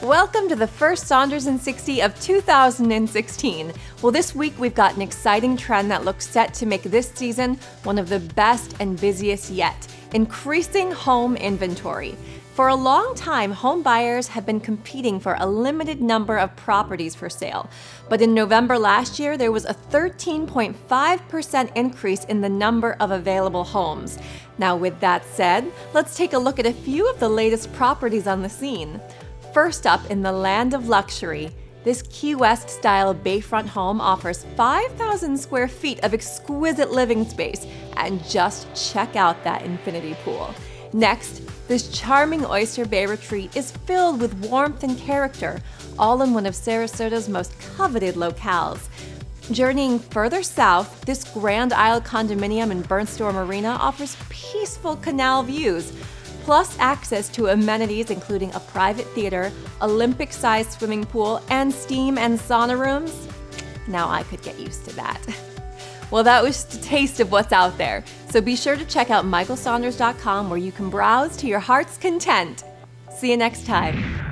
Welcome to the first Saunders in 60 of 2016. Well, this week we've got an exciting trend that looks set to make this season one of the best and busiest yet: increasing home inventory. For a long time, home buyers have been competing for a limited number of properties for sale. But in November last year, there was a 13.5% increase in the number of available homes. Now, with that said, let's take a look at a few of the latest properties on the scene. First up, in the land of luxury, this Key West-style bayfront home offers 5,000 square feet of exquisite living space, and just check out that infinity pool. Next, this charming Oyster Bay retreat is filled with warmth and character, all in one of Sarasota's most coveted locales. Journeying further south, this Grand Isle condominium in Burnstore Marina offers peaceful canal views, plus access to amenities including a private theater, Olympic-sized swimming pool, and steam and sauna rooms. Now I could get used to that. Well, that was just a taste of what's out there. So be sure to check out michaelsaunders.com where you can browse to your heart's content. See you next time.